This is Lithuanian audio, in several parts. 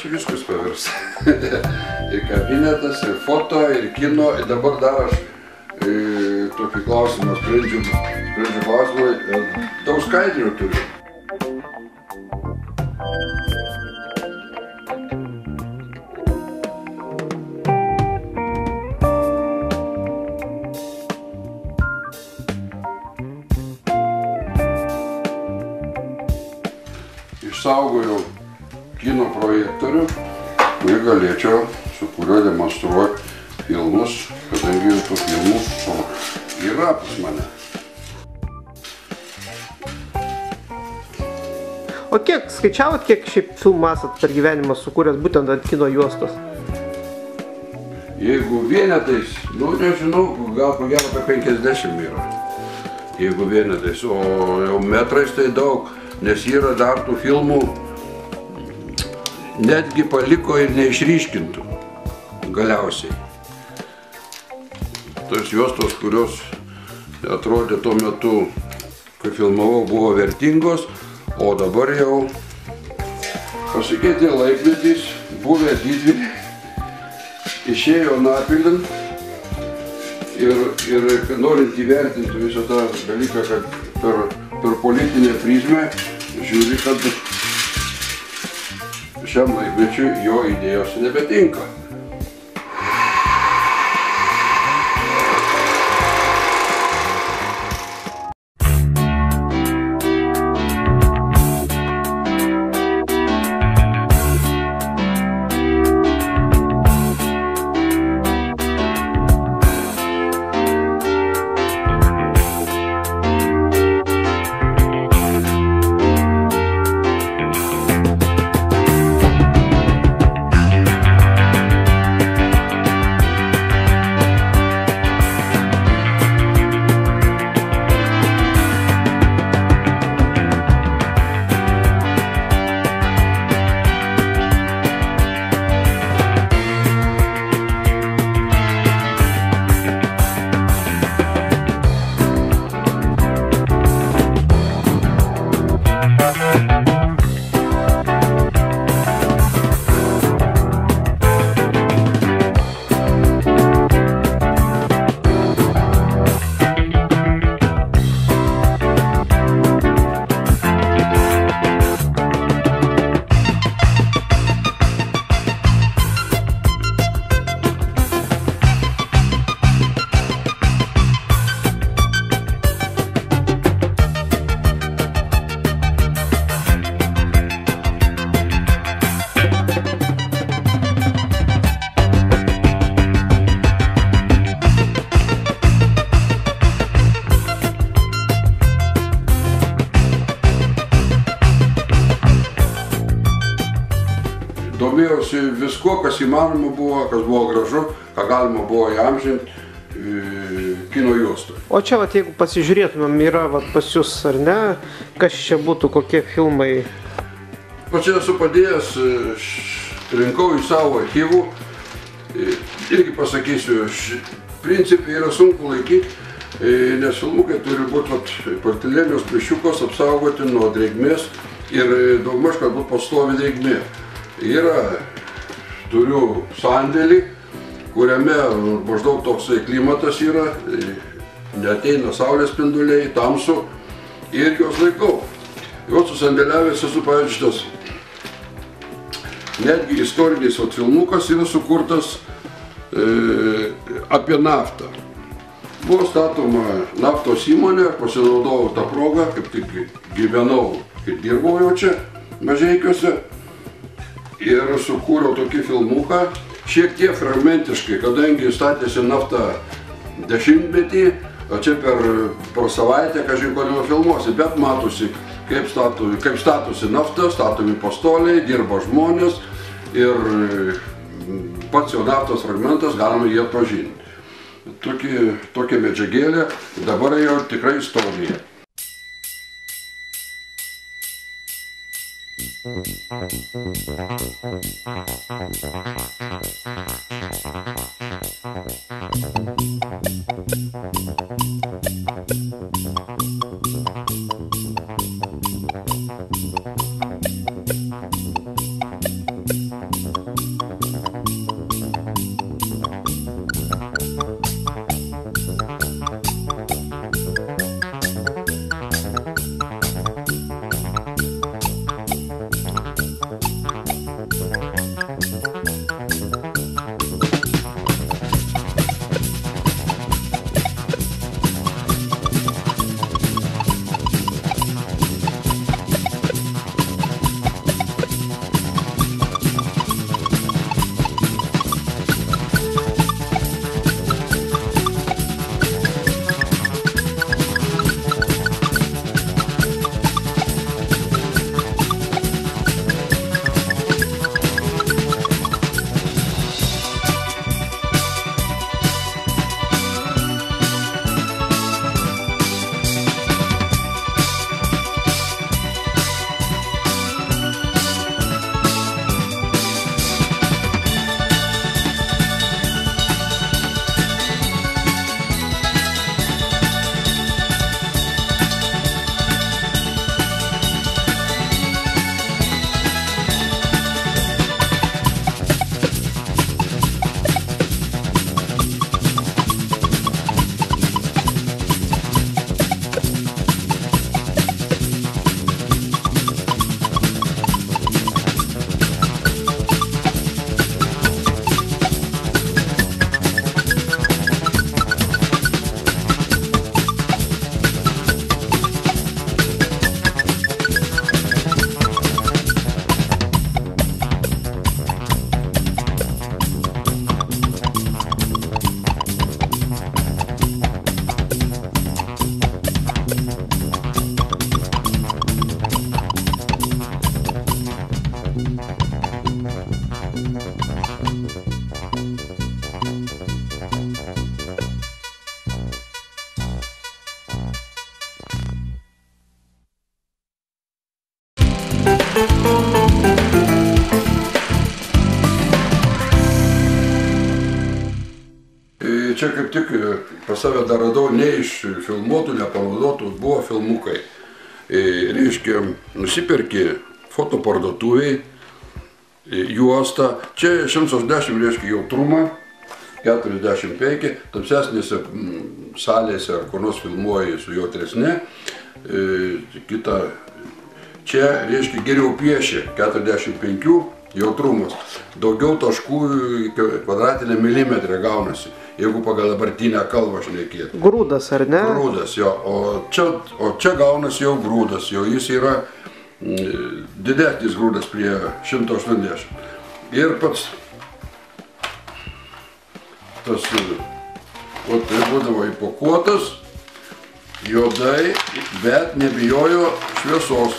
čia viskas pavirs. Ir kabinetas, ir foto, ir kino. Ir dabar dar aš tokį klausimą sprendžiu klausimą. Daug skaidrių turiu. Išsaugojau kino projektorių ir galėčiau su kuriuo demonstruoti filmus, kadangi tų filmų yra pas mane. O kiek skaičiavot, kiek šiaip filmų esat per gyvenimą sukūręs būtent ant kino juostos? Jeigu vienetais, nu nežinau, gal ko gero apie 50 yra. Jeigu vienetais, o jau metrais tai daug. Nes yra dar tų filmų, netgi paliko ir neišryškintų galiausiai. Tos juostos, kurios atrodė tuo metu, kai filmavau, buvo vertingos, o dabar jau pasikeitė laikmetis, buvę didvyriai, išėjo napilin ir norint įvertinti visą tą dalyką, kad per politinę prizmę žiūri, kad šiam laikmečiui jo idėjos nebetinka. Domėjausi visko, kas įmanoma buvo, kas buvo gražu, ką galima buvo įamžinti kino juostui. O čia, vat, jeigu pasižiūrėtumėm, yra vat, pas jūs, ar ne, kas čia būtų, kokie filmai? O čia esu padėjęs, rinkau į savo archyvų. Irgi pasakysiu, principai yra sunku laikyti, nes filmukai turi būti partilėnios plyšiukos apsaugoti nuo drėgmės ir daugmaž, kad būtų pastovi drėgmė. Turiu sandėlį, kuriame maždaug toksai klimatas yra, neateina saulės spinduliai, tamsu ir juos laikau. Juos susandėliavęs esu, pavyzdžiui, šitas netgi istorinis filmukas yra sukurtas apie naftą. Buvo statoma naftos įmonė, pasinaudojau tą progą, kaip tik gyvenau ir dirbau jau čia, Mažeikiuose. Ir sukūriau tokį filmuką, šiek tiek fragmentiškai, kadangi statėsi naftą 10-metį, o čia per savaitę, kažkai kodėl filmuosi, bet matosi, kaip statosi nafta, statomi pastoliai, dirba žmonės ir pats jau naftos fragmentas galima jį atpažinti. Tokia medžiagėlė, dabar jau tikrai istorija. čia kaip tik pas save dar radau ne iš filmuotų, nepanaudotų, buvo filmukai. Reiškia, nusipirki fotoparduotuviai, juostą, čia 180 reiškia jautrumą, 45, tamsesnėse salėse ar kur nors filmuoji su jautresne, kita, čia reiškia geriau piešia, 45 jautrumas, daugiau taškų kvadratinė milimetrė gaunasi, jeigu pagal dabartinę kalbą šnekėti. Grūdas, ar ne? Grūdas, jo, o čia gaunasi jau grūdas, jau jis yra didesnis grūdas prie 180. Ir pats tas, tai būdavo įpakuotas, juodai, bet nebijojo šviesos.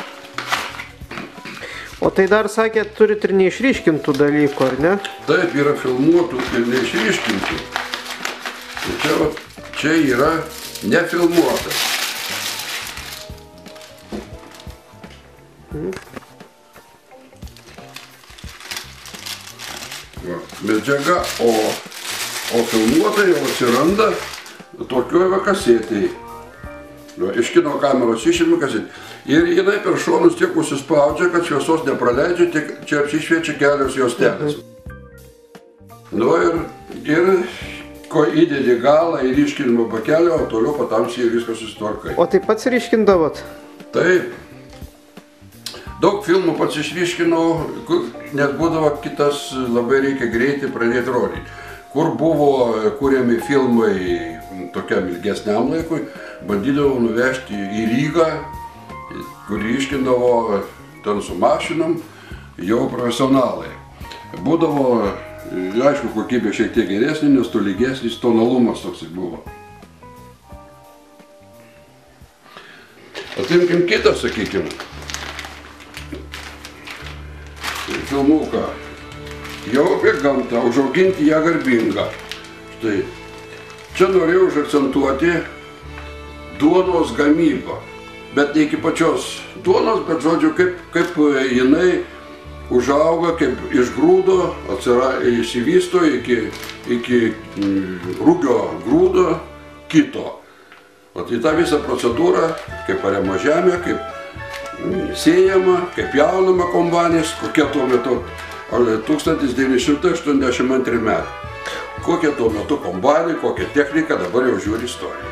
O tai dar sakėt, turit ir neišryškintų dalykų, ar ne? Taip, yra filmuotų ir neišryškintų. Čia yra nefilmuota. Medžiaga, o filmuota jau atsiranda tokioj kasetėj. Iš kino kameros išėmė kasetė. Ir jinai per šonus tiek užsispaudžia, kad šviesos nepraleidžia, tik čia apsišviečia kelios juostelės. Ir ko įdedi galą į ryškinimo bakelį, o toliau patamsiai viskas susitvarkai. O tai pats ryškindavot? Taip. Daug filmų pats išryškinau, net būdavo kitas, labai reikia greitai pradėti rodyti. Kur buvo kuriami filmai tokiam ilgesniam laikui, bandydavau nuvežti į Rygą, kur ryškindavo ten su mašinom jau profesionalai. Būdavo, aišku, kokybė šiek tiek geresnė, nes tolygesnis tonalumas toks buvo. Atimkim kitą, sakykim, filmuką. Jau apie gamtą, užauginti ją garbingą. Štai, čia norėjau užakcentuoti duonos gamybą. Bet ne iki pačios duonos, bet žodžiu, kaip jinai užauga, kaip iš grūdo išsivysto iki rugio grūdo kito. O tai ta visa procedūra, kaip ariama žemė, kaip sėjama, kaip jaunama kombainais, kokia tuo metu 1982 metai. Kokie tuo metu kombainai, kokia technika, dabar jau žiūri istoriją.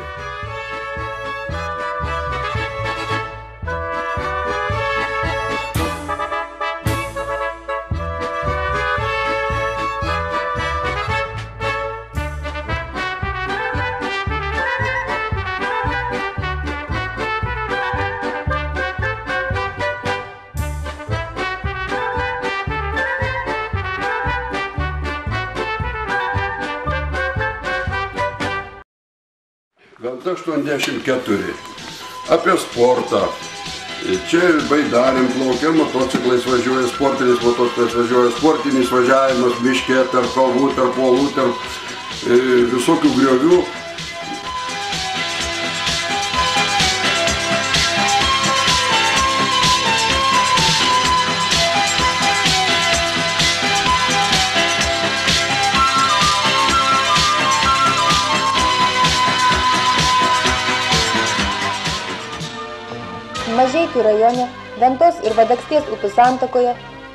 Gamta 84. Apie sportą. Čia baidarėm plaukia, motociklais važiuoja, sportinis motociklais važiuoja, sportinis važiavimas miške, tarp kalvų, tarp uolų, tarp visokių griovių. Mažeikių rajone, Ventos ir Vadaksties upių santakoje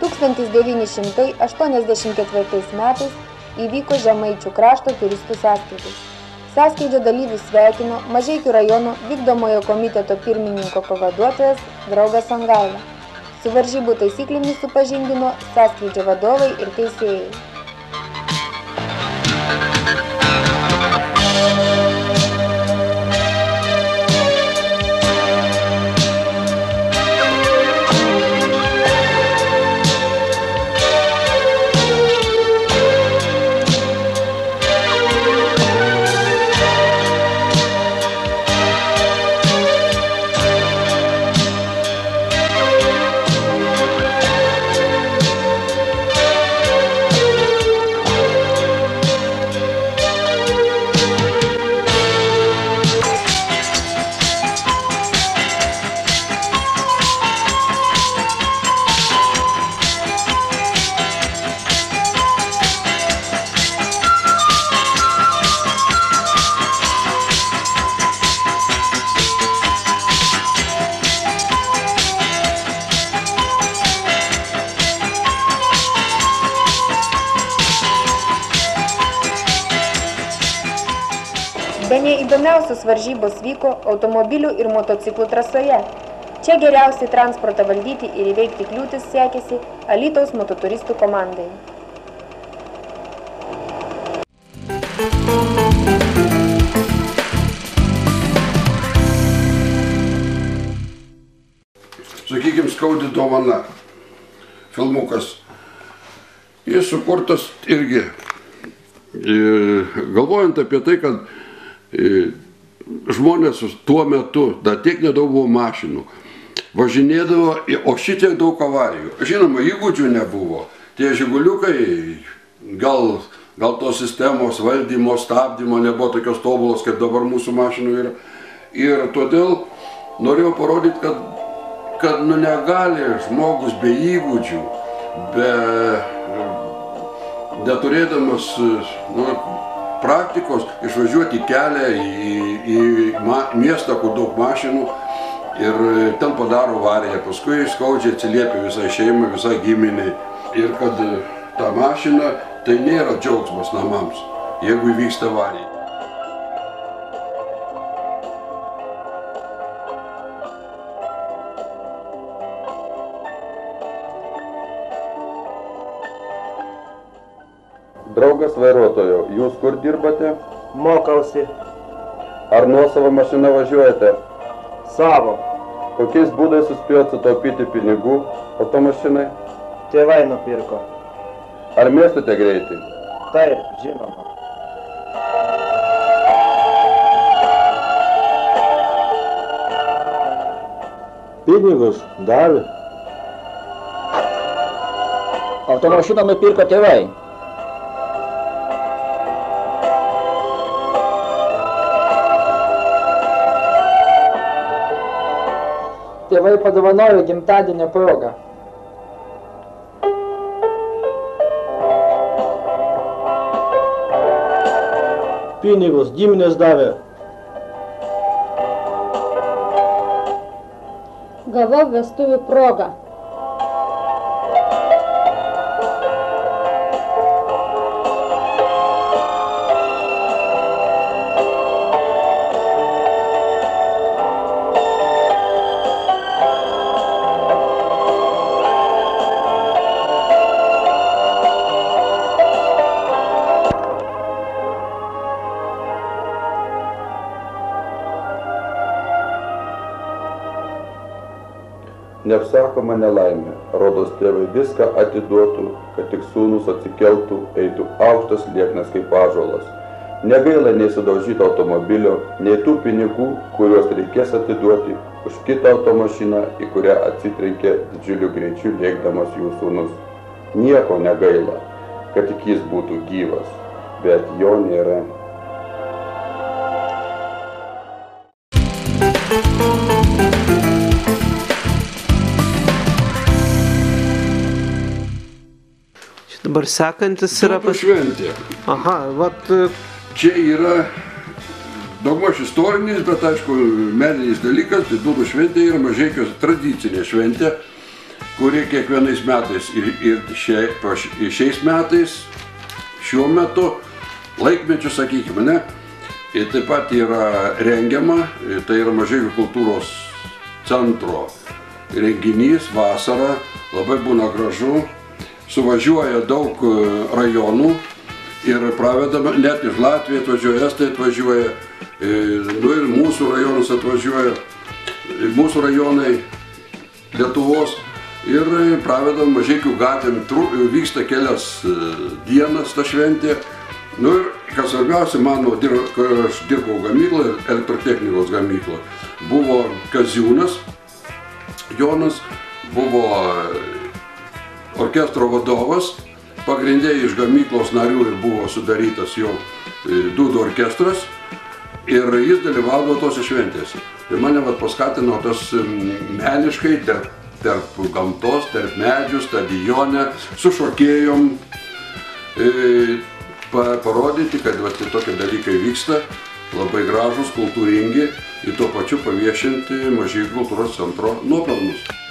1984 metais įvyko Žemaičių krašto turistų sąskrydis. Sąskrydžio dalyvius sveikino Mažeikių rajono vykdomojo komiteto pirmininko pavaduotojas draugas Songaila. Su varžybų taisyklėmis supažindino sąskrydžio vadovai ir teisėjai. Įdomiausios varžybos vyko automobilių ir motociklų trasoje. Čia geriausiai transportą valdyti ir įveikti kliūtis sekėsi Alytaus mototuristų komandai. Sakykime, skaudi dovana. Filmukas. Jis sukurtas irgi galvojant apie tai, kad žmonės tuo metu, dar tiek nedaug buvo mašinų, važinėdavo, o šitiek daug avarijų. Žinoma, įgūdžių nebuvo. Tie žiguliukai, gal tos sistemos valdymo, stabdymo nebuvo tokios tobulos, kaip dabar mūsų mašinų yra. Ir todėl norėjau parodyti, kad negali žmogus be įgūdžių, neturėdamas praktikos išvažiuoti į kelią, į miestą, kur daug mašinų ir ten padaro avariją. Paskui skaudžiai atsiliepia visai šeimai, visai giminiai. Ir kad ta mašina tai nėra džiaugsmas namams, jeigu įvyksta avarija. Draugas vairuotojo, jūs kur dirbate? Mokausi. Ar nuosavą mašiną važiuojate? Savo. Kokiais būdais suspėjot sutaupyti pinigų automašinai? Tėvai nupirko. Ar mėgstate greitį? Taip, žinoma. Pinigus davė. Automašiną nupirko tėvai. Tėvai padovanojo gimtadienio progą. Pinigus giminės davė. Gavau vestuvių progą. Neapsakoma nelaimė, rodos tėvai viską atiduotų, kad tik sūnus atsikeltų, eitų aukštas lieknas kaip ąžuolas. Negaila nei sudaužyto automobilio, nei tų pinigų, kuriuos reikės atiduoti už kitą automašiną, į kurią atsitrenkė didžiuliu greičiu lėkdamas jų sūnus. Nieko negaila, kad tik jis būtų gyvas, bet jo nėra. Dabar sekantis yra... Dūdų šventė. Aha, vat... Čia yra daugmaž istorinis, bet aišku, meninis dalykas. Tai Dūdų šventė yra Mažeikiuose tradicinė šventė, kuri kiekvienais metais ir šiais metais, šiuo metu, laikmečiu, sakykime, ne? Ir taip pat yra rengiama, tai yra Mažeikių kultūros centro renginys vasarą, labai būna gražu. Suvažiuoja daug rajonų ir pravedama, net iš Latvijos atvažiuoja, Estai atvažiuoja, ir mūsų rajonus atvažiuoja, mūsų rajonai Lietuvos ir pravedam Mažeikių gatvėm, vyksta kelias dienas ta šventė. Ir kas svarbiausia, aš dirbau gamykloje, elektrotechnikos gamykloje, buvo Kaziūnas Jonas, buvo orkestro vadovas, pagrindė iš gamyklos narių ir buvo sudarytas jau dūdų orkestras ir jis dalyvaudavo tose šventėse. Ir mane paskatino tas meniškai tarp gamtos, tarp medžių, stadione, su šokėjom parodyti, kad tokie dalykai vyksta, labai gražus, kultūringi ir tuo pačiu paviešinti Mažeikių kultūros centro nuopelnus.